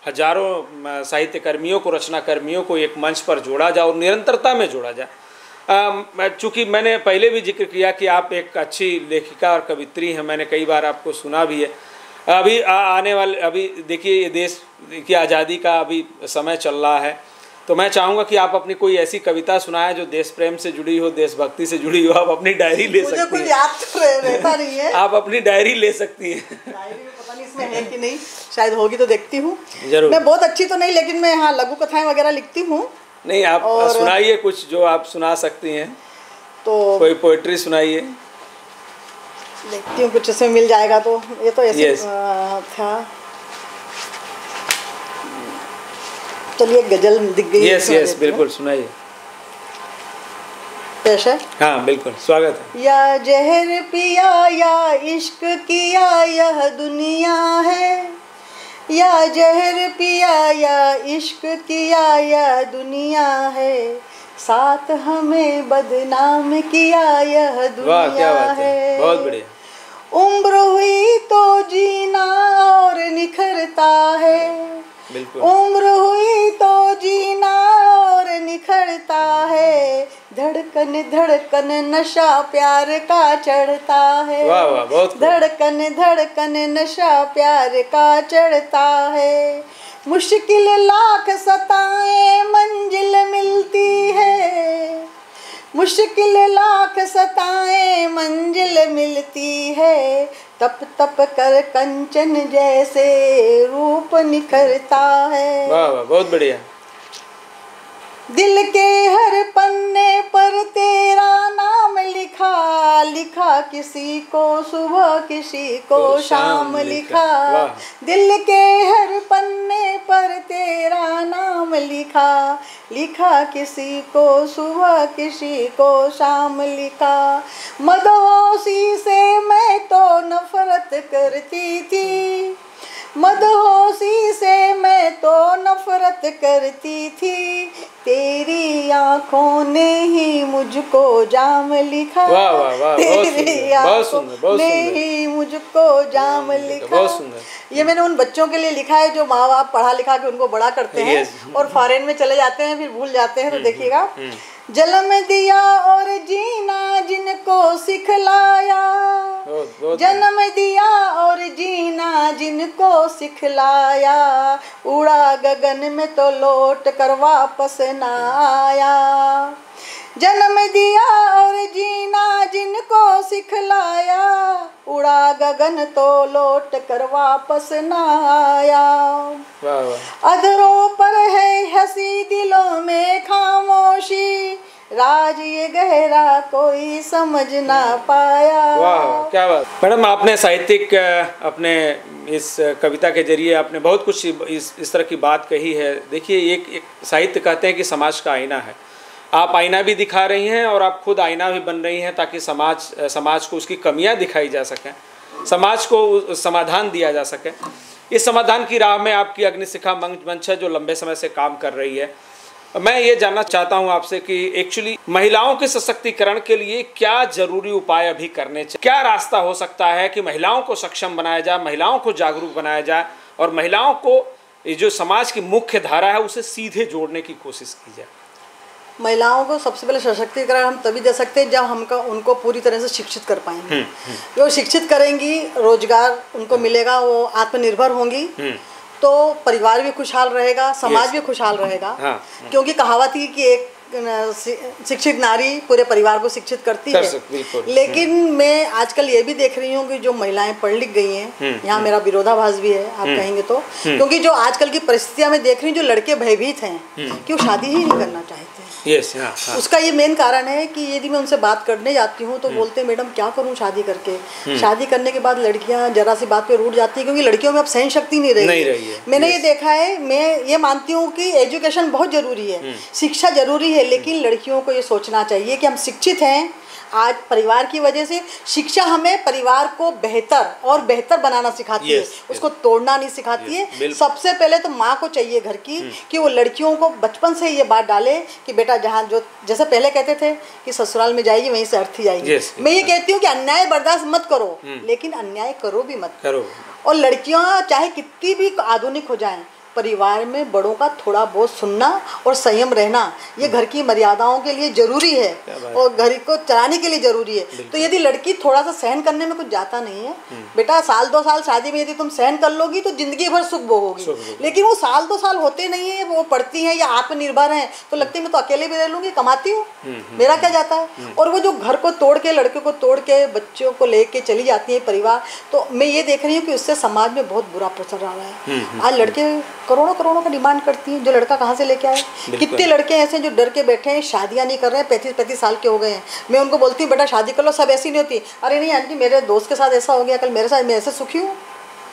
हजारों साहित्य कर्मियों को, रचना कर्मियों को एक मंच पर जोड़ा जाए और निरंतरता में जोड़ा जाए। चूँकि मैंने पहले भी जिक्र किया कि आप एक अच्छी लेखिका और कवित्री हैं, मैंने कई बार आपको सुना भी है। अभी आ, आने वाले अभी देखिए ये देश की आज़ादी का अभी समय चल रहा है, तो मैं चाहूँगा कि आप अपनी कोई ऐसी कविता सुनाएं जो देश प्रेम से जुड़ी हो, देशभक्ति से जुड़ी हो। आप अपनी डायरी ले सकती हैं। मुझे कुछ याद तो रहता नहीं है। आप अपनी डायरी ले सकती हैं। डायरी में पता नहीं इसमें है कि नहीं, शायद होगी तो देखती हूँ। जरूर। मैं बहुत अच्छी तो नहीं, लेकिन मैं हाँ लघु कथाएं वगैरह लिखती हूँ। नहीं, आप सुनाइए कुछ जो आप सुना सकती हैं। तो कोई पोएट्री सुनाइए। देखती हूँ कुछ इसमें मिल जाएगा तो। ये तो ऐसे yes. था, चलिए गजल दिख गई। यस यस बिल्कुल सुनाइए। पेश है? हाँ बिल्कुल, स्वागत है। या जहर पिया या इश्क किया यह दुनिया है, या जहर पिया या इश्क किया या दुनिया है, साथ हमें बदनाम किया यह दुनिया। वाह क्या बात है, बहुत बढ़िया। उम्र हुई तो जीना और उम्र हुई तो जीना और निखरता है, धड़कन धड़कन नशा प्यार का चढ़ता है। वाह वाह, बहुत धड़कन धड़कन नशा प्यार का चढ़ता है। मुश्किल लाख सताएं मंजिल मिलती है, मुश्किल लाख सताएं मंजिल मिलती है। तप तप कर कंचन जैसे रूप निखरता है। वाह वाह, बहुत बढ़िया। दिल के हर पन्ने पर तेरा नाम लिखा, लिखा किसी को सुबह किसी को शाम लिखा। दिल के हर पन्ने पर तेरा नाम लिखा, लिखा किसी को सुबह किसी को शाम लिखा। मदहोशी से मैं तो नफरत करती थी, मदहोशी से मैं तो नफरत करती थी, तेरी आँखों ने ही मुझको जाम लिखा। वाह वाह वाह, तेरी आँखों ने ही मुझको जाम लिखा। बहुत सुंदर। ये मैंने उन बच्चों के लिए लिखा है जो माँ बाप पढ़ा लिखा के उनको बड़ा करते हैं और फॉरेन में चले जाते हैं, फिर भूल जाते हैं। तो देखिएगा, जन्म दिया और जीना जिनको सिखलाया, जन्म दिया और जीना जिनको सिखलाया, उड़ा गगन में तो लौट कर वापस ना आया। जन्म दिया और जीना जिनको सिखलाया, उड़ा गगन तो लौट कर वापस ना आया। अधरों पर है हंसी दिलों में खामोशी, राज ये गहरा कोई समझ ना पाया। वाह, क्या बात। मैडम, आपने साहित्यिक अपने इस कविता के जरिए आपने बहुत कुछ इस इस तरह की बात कही है। देखिए, एक, एक साहित्य कहते हैं कि समाज का आईना है। आप आईना भी दिखा रही हैं और आप खुद आईना भी बन रही हैं, ताकि समाज समाज को उसकी कमियां दिखाई जा सकें, समाज को समाधान दिया जा सके। इस समाधान की राह में आपकी अग्निशिखा मंच है जो लंबे समय से काम कर रही है। मैं ये जानना चाहता हूं आपसे कि एक्चुअली महिलाओं के सशक्तिकरण के लिए क्या जरूरी उपाय अभी करने चाहिए, क्या रास्ता हो सकता है कि महिलाओं को सक्षम बनाया जाए, महिलाओं को जागरूक बनाया जाए और महिलाओं को ये जो समाज की मुख्य धारा है उसे सीधे जोड़ने की कोशिश की जाए। महिलाओं को सबसे पहले सशक्तिकरण हम तभी दे सकते हैं जब हम उनको पूरी तरह से शिक्षित कर पाएंगे। वो शिक्षित करेंगी, रोजगार उनको मिलेगा, वो आत्मनिर्भर होंगी, तो परिवार भी खुशहाल रहेगा, समाज भी खुशहाल रहेगा। हाँ, क्योंकि कहावत ही कि एक शिक्षित नारी पूरे परिवार को शिक्षित करती है। लेकिन मैं आजकल ये भी देख रही हूँ कि जो महिलाएं पढ़ लिख गई हैं, यहाँ मेरा विरोधाभास भी है, आप कहेंगे तो, क्योंकि जो आजकल की परिस्थितियां मैं देख रही हूँ, जो लड़के भयभीत हैं कि वो शादी ही नहीं करना चाहते। यस, हाँ, हाँ। उसका ये मेन कारण है कि यदि मैं उनसे बात करने जाती हूँ तो बोलते हैं मैडम क्या करूँ शादी करके। शादी करने के बाद लड़कियाँ जरा सी बात पे रूठ जाती है, क्योंकि लड़कियों में अब सहन शक्ति नहीं रही, नहीं रही है। मैंने ये देखा है, मैं ये मानती हूँ कि एजुकेशन बहुत जरूरी है, शिक्षा जरूरी है, लेकिन लड़कियों को ये सोचना चाहिए कि हम शिक्षित हैं। आज परिवार की वजह से शिक्षा हमें परिवार को बेहतर और बेहतर बनाना सिखाती yes, है, उसको yes, तोड़ना नहीं सिखाती yes, है। सबसे पहले तो माँ को चाहिए घर की कि वो लड़कियों को बचपन से ये बात डाले कि बेटा जहाँ जो जैसे पहले कहते थे कि ससुराल में जाएगी वहीं से अर्थी जाएगी। yes, मैं ये कहती हूँ कि अन्याय बर्दाश्त मत करो, लेकिन अन्याय करो भी मत करो। और लड़कियाँ चाहे कितनी भी आधुनिक हो जाएं, परिवार में बड़ों का थोड़ा बहुत सुनना और संयम रहना ये घर की मर्यादाओं के लिए जरूरी है और घर को चलाने के लिए जरूरी है। तो यदि लड़की थोड़ा सा सहन करने में कुछ जाता नहीं है, बेटा साल दो साल शादी में यदि तुम सहन कर लोगी तो जिंदगी भर सुख भोगोगी। लेकिन वो साल दो साल होते नहीं है, वो पढ़ती हैं या आत्मनिर्भर हैं तो लगती है मैं तो अकेले भी रह लूंगी, कमाती हूँ, मेरा क्या जाता है। और वो जो घर को तोड़ के, लड़के को तोड़ के बच्चों को लेके चली जाती है परिवार, तो मैं ये देख रही हूँ कि उससे समाज में बहुत बुरा प्रचर आ रहा है। आज लड़के करोड़ों करोड़ों का डिमांड करती हैं, जो लड़का कहाँ से लेके आए। कितने लड़के ऐसे जो डर के बैठे हैं, शादियां नहीं कर रहे हैं, पैंतीस पैंतीस साल के हो गए हैं। मैं उनको बोलती हूँ बेटा शादी कर लो, सब ऐसी नहीं होती। अरे नहीं आंटी मेरे दोस्त के साथ ऐसा हो गया, कल मेरे साथ, मैं ऐसे सुखी हूँ।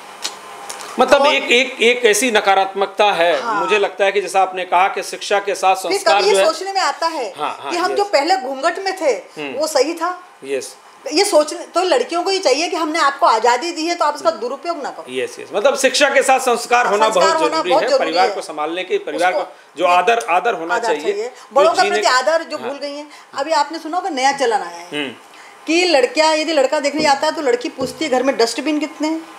मतलब एक एक एक ऐसी नकारात्मकता है। हाँ। मुझे लगता है कि जैसा आपने कहा कि शिक्षा के साथ संस्कार जो है, सोचने में आता है हाँ, हाँ, कि हम जो पहले घूंघट में थे वो सही था। यस, ये सोचने तो लड़कियों को ये चाहिए कि हमने आपको आज़ादी दी है तो आप इसका दुरुपयोग ना करो। यस यस, मतलब शिक्षा के साथ संस्कार होना बहुत जरूरी है, परिवार को संभालने के, परिवार को जो आदर आदर होना चाहिए, बड़ों का प्रति आदर जो भूल गई है। अभी आपने सुना होगा नया चलन आया है कि लड़कियां यदि लड़का देखने आता है तो लड़की पूछती है घर में डस्टबिन कितने हैं,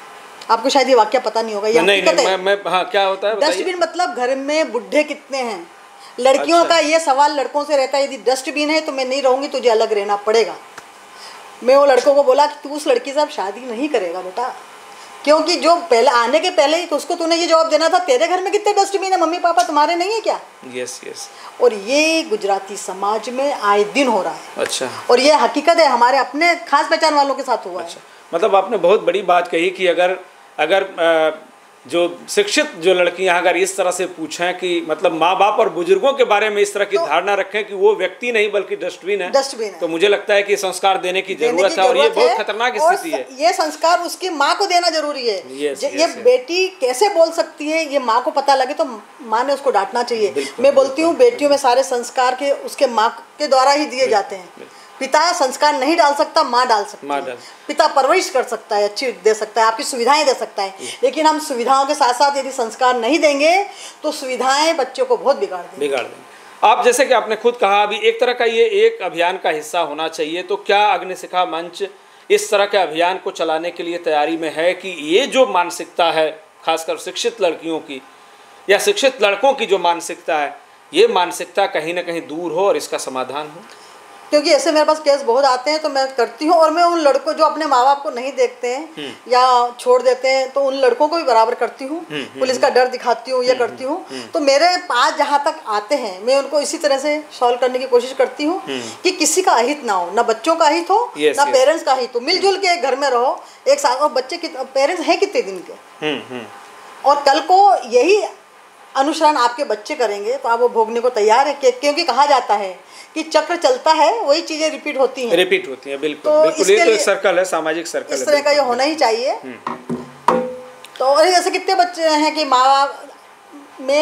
आपको शायद ये वाक्य पता नहीं होगा, ये नहीं, नहीं, मैं, मैं, हाँ, क्या होता है? डस्टबिन मतलब घर में बुढ़े कितने हैं, लड़कियों अच्छा। का ये सवाल लड़कों से रहता है, यदि डस्टबिन है तो मैं नहीं रहूंगी, तुझे अलग रहना पड़ेगा। मैं वो लड़कों को बोला कि तू उस लड़की से अब शादी नहीं करेगा बेटा, क्योंकि जो पहले आने के पहले ही तो उसको तूने ये जवाब देना था, तेरे घर में कितने डस्टबिन है, मम्मी पापा तुम्हारे नहीं है क्या? Yes yes. और ये गुजराती समाज में आए दिन हो रहा है। अच्छा। और ये हकीकत है, हमारे अपने खास पहचान वालों के साथ हुआ अच्छा। है। मतलब आपने बहुत बड़ी बात कही कि अगर अगर जो शिक्षित जो लड़कियां अगर इस तरह से पूछें कि मतलब माँ बाप और बुजुर्गों के बारे में इस तरह की तो, धारणा रखें कि वो व्यक्ति नहीं बल्कि डस्टबिन है, डस्टबिन है, तो मुझे लगता है कि संस्कार देने की जरूरत है, और ये बहुत खतरनाक स्थिति है। ये संस्कार उसकी माँ को देना जरूरी है। यस, ये यस, बेटी कैसे बोल सकती है, ये माँ को पता लगे तो माँ ने उसको डांटना चाहिए। मैं बोलती हूँ बेटियों में सारे संस्कार के उसके माँ के द्वारा ही दिए जाते हैं। पिता संस्कार नहीं डाल सकता, माँ डाल सकती है। पिता परवरिश कर सकता है, अच्छी दे सकता है, आपकी सुविधाएं दे सकता है, लेकिन हम सुविधाओं के साथ साथ यदि संस्कार नहीं देंगे तो सुविधाएं बच्चों को बहुत बिगाड़ देंगे बिगाड़ देंगे आप जैसे कि आपने खुद कहा अभी एक तरह का ये एक अभियान का हिस्सा होना चाहिए, तो क्या अग्निशिखा मंच इस तरह के अभियान को चलाने के लिए तैयारी में है कि ये जो मानसिकता है खासकर शिक्षित लड़कियों की या शिक्षित लड़कों की जो मानसिकता है, ये मानसिकता कहीं ना कहीं दूर हो और इसका समाधान हो? क्योंकि ऐसे मेरे पास केस बहुत आते हैं तो मैं करती हूँ, और मैं उन लड़कों जो अपने माँ बाप को नहीं देखते हैं या छोड़ देते हैं तो उन लड़कों को भी बराबर करती हूँ, पुलिस का डर दिखाती हूँ, ये करती हूँ। तो मेरे पास जहाँ तक आते हैं मैं उनको इसी तरह से सॉल्व करने की कोशिश करती हूँ कि किसी का अहित ना हो, ना बच्चों का अहित हो, ना पेरेंट्स का अहित हो, मिलजुल के एक घर में रहो एक साथ। और बच्चे पेरेंट्स हैं कितने दिन के, और कल को यही अनुसरण आपके बच्चे करेंगे तो आप वो भोगने को तैयार है, क्योंकि कहा जाता है कि चक्र चलता है, वही चीजें रिपीट होती हैं रिपीट होती हैं बिल्कुल तो बिल्कुल। ये तो एक सर्कल है, सामाजिक सर्कल इस तरह का ये होना ही चाहिए। तो ऐसे कितने बच्चे हैं कि माँ बाप में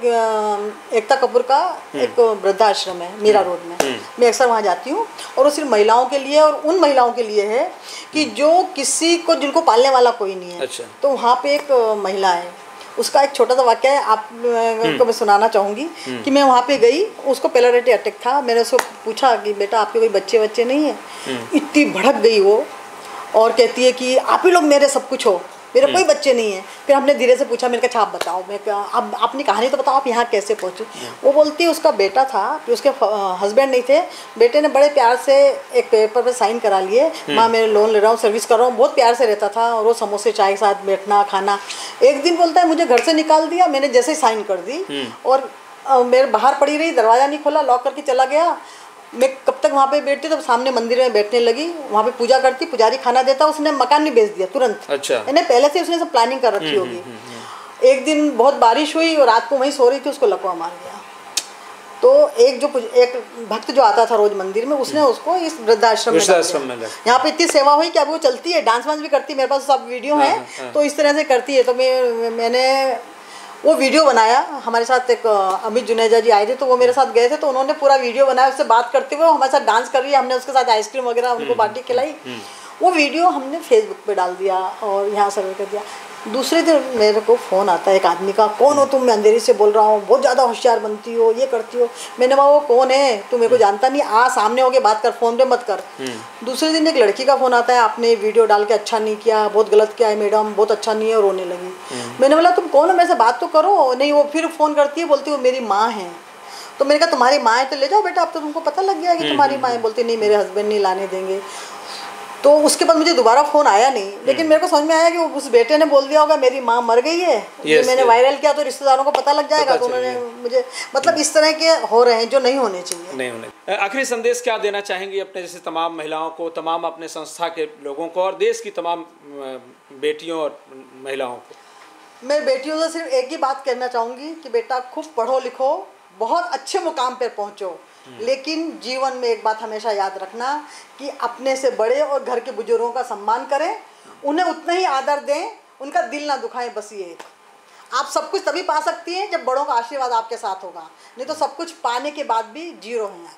एक एकता कपूर का एक वृद्धाश्रम है मीरा रोड में, मैं अक्सर वहाँ जाती हूँ, और वो सिर्फ महिलाओं के लिए और उन महिलाओं के लिए है कि जो किसी को जिनको पालने वाला कोई नहीं है। अच्छा। तो वहाँ पे एक महिला है, उसका एक छोटा सा वाक्य है आपको मैं सुनाना चाहूँगी कि मैं वहाँ पे गई, उसको पेलारेटी अटैक था, मैंने उसको पूछा कि बेटा आपके कोई बच्चे बच्चे नहीं है? इतनी भड़क गई वो और कहती है कि आप ही लोग मेरे सब कुछ हो, मेरे कोई बच्चे नहीं है। फिर हमने धीरे से पूछा, मैंने कहा आप बताओ, मैं अब अपनी कहानी तो बताओ, आप यहाँ कैसे पहुँचे? वो बोलती है उसका बेटा था, फिर उसके हस्बैंड नहीं थे, बेटे ने बड़े प्यार से एक पेपर पे साइन करा लिए, माँ मैं लोन ले रहा हूँ, सर्विस कर रहा हूँ, बहुत प्यार से रहता था, और वो समोसे चाय के साथ बैठना खाना। एक दिन बोलता है मुझे घर से निकाल दिया, मैंने जैसे ही साइन कर दी और मेरे बाहर पड़ी रही, दरवाज़ा नहीं खोला, लॉक करके चला गया। मैं कब तक वहाँ पे बैठती, तो सामने मंदिर में बैठने लगी, वहाँ पे पूजा करती, पुजारी खाना देता, उसने मकान नहीं बेच दिया तुरंत। अच्छा। यानी पहले से उसने सब प्लानिंग कर रखी होगी। एक दिन बहुत बारिश हुई और रात को वहीं सो रही थी, उसको लकवा मार गया। तो एक जो एक भक्त जो आता था रोज मंदिर में, उसने उसको इस वृद्धाश्रम में, यहाँ पे इतनी सेवा हुई कि अब वो चलती है, डांस वांस भी करती है, मेरे पास सब वीडियो है, तो इस तरह से करती है। तो मैं मैंने वो वीडियो बनाया, हमारे साथ एक अमित जुनेजा जी आए थे, तो वो मेरे साथ गए थे, तो उन्होंने पूरा वीडियो बनाया, उससे बात करते हुए हमारे साथ डांस कर रही है, हमने उसके साथ आइसक्रीम वगैरह उनको बाटी खिलाई। वो वीडियो हमने फेसबुक पे डाल दिया और यहाँ सर्वे कर दिया। दूसरे दिन मेरे को फ़ोन आता है एक आदमी का, कौन हो तुम, मैं अंधेरी से बोल रहा हूँ, बहुत ज़्यादा होशियार बनती हो, ये करती हो। मैंने कहा वो कौन है, तू मेरे को जानता नहीं, आ सामने होके बात कर, फ़ोन पे मत कर। दूसरे दिन एक लड़की का फ़ोन आता है, आपने वीडियो डाल के अच्छा नहीं किया, बहुत गलत किया है मैडम, बहुत अच्छा नहीं है, रोने लगी। मैंने बोला तुम कौन हो, मेरे से बात तो करो। नहीं, वो फिर फ़ोन करती है, बोलती वो मेरी माँ है। तो मैंने कहा तुम्हारी माँ है तो ले जाओ बेटा, अब तो तुमको पता लग गया कि तुम्हारी माँ है। बोलती नहीं, मेरे हस्बैंड नहीं लाने देंगे। तो उसके बाद मुझे दोबारा फ़ोन आया नहीं, लेकिन मेरे को समझ में आया कि उस बेटे ने बोल दिया होगा मेरी माँ मर गई है, ये मैंने वायरल किया तो रिश्तेदारों को पता लग जाएगा, तो उन्होंने मुझे, मतलब इस तरह के हो रहे हैं जो नहीं होने चाहिए। नहीं होने। आखिरी संदेश क्या देना चाहेंगी अपने जैसे तमाम महिलाओं को, तमाम अपने संस्था के लोगों को और देश की तमाम बेटियों और महिलाओं को? मैं बेटियों से सिर्फ एक ही बात कहना चाहूँगी कि बेटा खूब पढ़ो लिखो, बहुत अच्छे मुकाम पर पहुँचो, लेकिन जीवन में एक बात हमेशा याद रखना कि अपने से बड़े और घर के बुजुर्गों का सम्मान करें, उन्हें उतना ही आदर दें, उनका दिल ना दुखाएं। बस ये आप सब कुछ तभी पा सकती हैं जब बड़ों का आशीर्वाद आपके साथ होगा, नहीं तो सब कुछ पाने के बाद भी जीरो हैं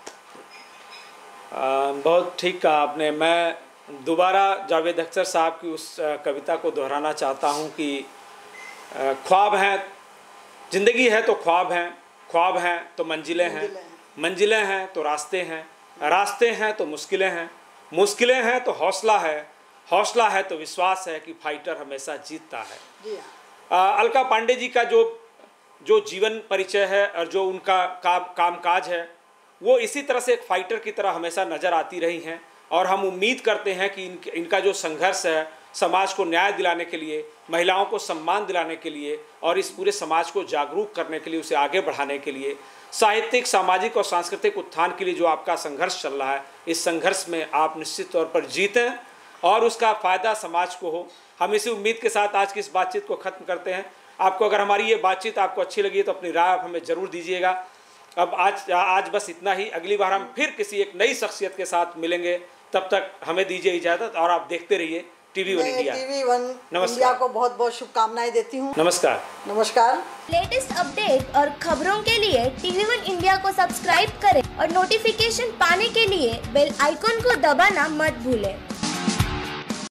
आप। बहुत ठीक कहा आपने। मैं दोबारा जावेद अख्तर साहब की उस कविता को दोहराना चाहता हूँ कि ख्वाब हैं, ज़िंदगी है तो ख्वाब हैं, ख्वाब हैं तो मंजिलें हैं, मंजिलें हैं तो रास्ते हैं, रास्ते हैं तो मुश्किलें हैं, मुश्किलें हैं तो हौसला है, हौसला है तो विश्वास है कि फाइटर हमेशा जीतता है। जी हाँ। अलका पांडे जी का जो जो जीवन परिचय है और जो उनका काम कामकाज है वो इसी तरह से एक फाइटर की तरह हमेशा नज़र आती रही हैं और हम उम्मीद करते हैं कि इन, इनका जो संघर्ष है समाज को न्याय दिलाने के लिए, महिलाओं को सम्मान दिलाने के लिए और इस पूरे समाज को जागरूक करने के लिए, उसे आगे बढ़ाने के लिए, साहित्यिक, सामाजिक और सांस्कृतिक उत्थान के लिए जो आपका संघर्ष चल रहा है, इस संघर्ष में आप निश्चित तौर पर जीतें और उसका फ़ायदा समाज को हो। हम इसी उम्मीद के साथ आज की इस बातचीत को ख़त्म करते हैं। आपको अगर हमारी ये बातचीत आपको अच्छी लगी तो अपनी राय आप हमें ज़रूर दीजिएगा। अब आज आज बस इतना ही। अगली बार हम फिर किसी एक नई शख्सियत के साथ मिलेंगे। तब तक हमें दीजिए इजाज़त और आप देखते रहिए TV one India. TV one India को बहुत बहुत शुभकामनाएं देती हूँ। नमस्कार। नमस्कार। लेटेस्ट अपडेट और खबरों के लिए टीवी वन इंडिया को सब्सक्राइब करें और नोटिफिकेशन पाने के लिए बेल आइकॉन को दबाना मत भूलें।